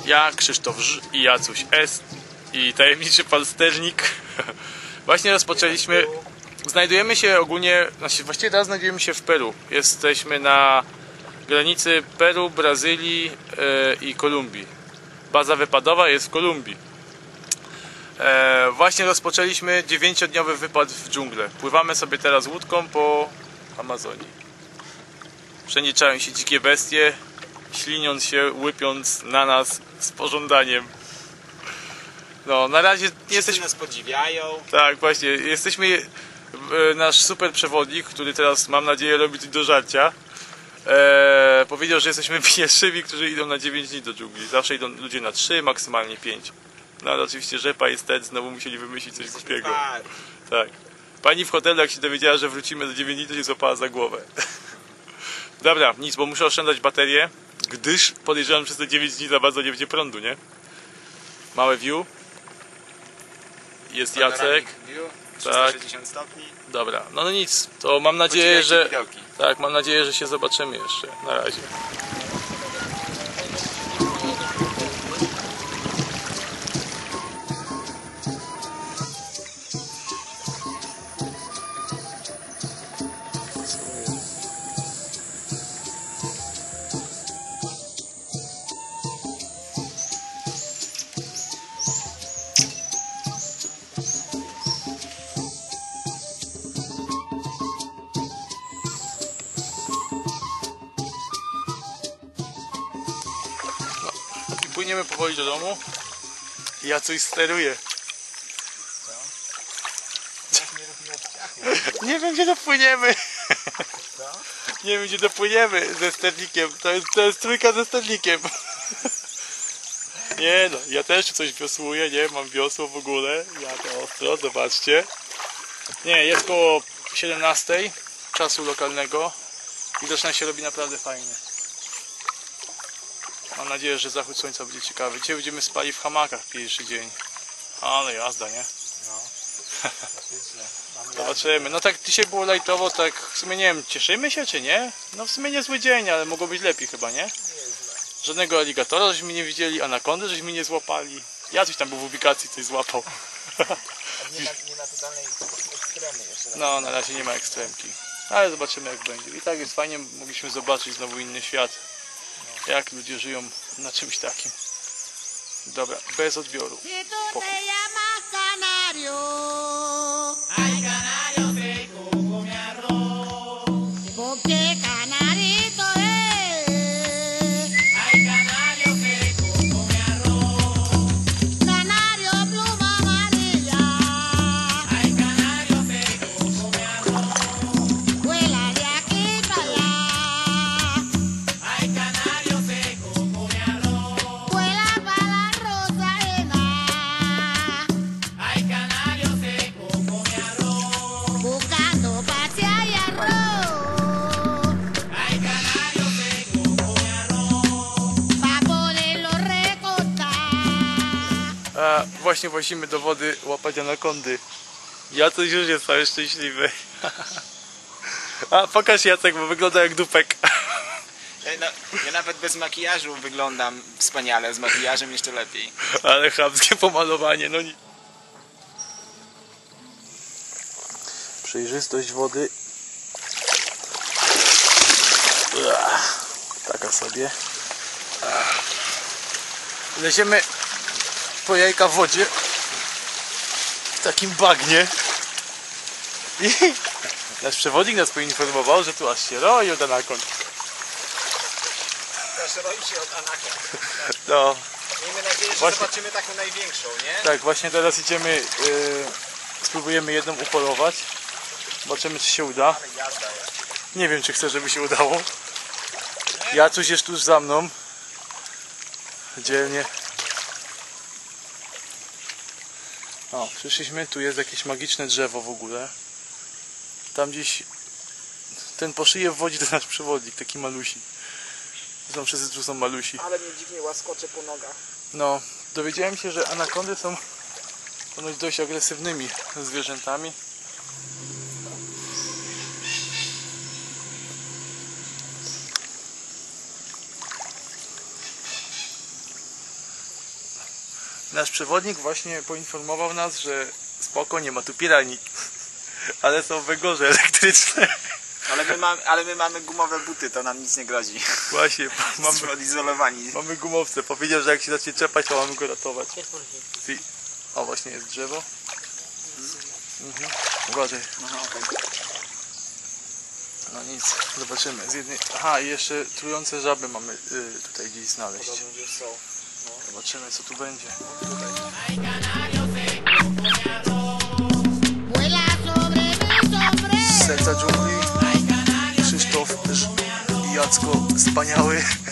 Ja, Krzysztof Ż i Jacuś S i tajemniczy pan sternik. Właśnie rozpoczęliśmy. Znajdujemy się ogólnie, właściwie teraz znajdujemy się w Peru. Jesteśmy na granicy Peru, Brazylii i Kolumbii. Baza wypadowa jest w Kolumbii. Właśnie rozpoczęliśmy 9-dniowy wypad w dżunglę. Pływamy sobie teraz łódką po Amazonii. Przeniczają się dzikie bestie, śliniąc się, łypiąc na nas z pożądaniem. No, na razie nie jesteśmy... nas podziwiają. Tak, właśnie. Jesteśmy... Nasz super przewodnik, który teraz, mam nadzieję, robi coś do żarcia, powiedział, że jesteśmy pierwszymi, którzy idą na 9 dni do dżungli. Zawsze idą ludzie na 3, maksymalnie 5. No ale oczywiście rzepa jest ten, znowu musieli wymyślić coś głupiego. Tak. Pani w hotelu, jak się dowiedziała, że wrócimy za 9 dni, to się złapała za głowę. Dobra, nic, bo muszę oszczędzać baterię, gdyż podejrzewam, że przez te 9 dni za bardzo nie będzie prądu, nie? Małe view. Jest Jacek. Tak. 360 stopni. Dobra, no nic, to mam nadzieję, że... Tak, mam nadzieję, że się zobaczymy jeszcze. Na razie. Płyniemy powoli do domu. Ja coś steruję. Nie wiem, gdzie dopłyniemy. Nie wiem, gdzie dopłyniemy ze sternikiem. To jest trójka ze sternikiem. Nie no, ja też coś wiosłuję, nie? Mam wiosło w ogóle. Ja to ostro, zobaczcie. Nie, jest koło 17 czasu lokalnego i zaczyna się robi naprawdę fajnie. Mam nadzieję, że zachód słońca będzie ciekawy. Dzisiaj będziemy spali w hamakach pierwszy dzień. Ale jazda, nie? No. Zobaczymy. No tak dzisiaj było lajtowo, tak w sumie nie wiem, cieszymy się czy nie? No w sumie niezły dzień, ale mogło być lepiej chyba, nie? Żadnego aligatora żeśmy nie widzieli, anakondy żeśmy nie złapali. Ja coś tam był w ubikacji, coś złapał. Nie na totalnej ekstremy jeszcze. No, na razie nie ma ekstremki. Ale zobaczymy jak będzie. I tak jest fajnie, mogliśmy zobaczyć znowu inny świat. Jak ludzie żyją na czymś takim. Dobra, bez odbioru. Pokój. A właśnie włazimy do wody łapać anakondy. Jacek już jest cały szczęśliwy. A pokaż Jacek, bo wygląda jak dupek. Ja nawet bez makijażu wyglądam wspaniale, z makijażem jeszcze lepiej. Ale chamskie pomalowanie, no nie. Przejrzystość wody. Taka sobie. Leziemy po jajka w wodzie. W takim bagnie. I nasz przewodnik nas poinformował, że tu aż się roi od anakond. Też roi się od anakond. No. Miejmy nadzieję, że właśnie zobaczymy taką największą, nie? Tak, właśnie teraz idziemy, spróbujemy jedną upolować. Zobaczymy, czy się uda. Ale jazda jest. Nie wiem, czy chcę, żeby się udało. Jacuś jest tuż za mną. Dzielnie. O, przyszliśmy, tu jest jakieś magiczne drzewo w ogóle. Tam gdzieś ten po szyję w wodzie to nasz przewodnik, taki malusi. Są wszyscy tu są malusi. Ale mnie dziwnie łaskocze po nogach. No, dowiedziałem się, że anakondy są ponoć dość agresywnymi zwierzętami. Nasz przewodnik właśnie poinformował nas, że spoko, nie ma tu piranii. Ale są węgorze elektryczne. Ale my mamy gumowe buty, to nam nic nie grozi. Właśnie, Mamy odizolowani. mamy gumowce. Powiedział, że jak się zacznie czepać, to mamy go ratować. O, właśnie jest drzewo. Uważaj. Aha, okej. No nic, zobaczymy. Z jednej... Aha, i jeszcze trujące żaby mamy tutaj gdzieś znaleźć. Zobaczymy, co tu będzie. Z serca dżungli Krzysztof i Jacko wspaniały.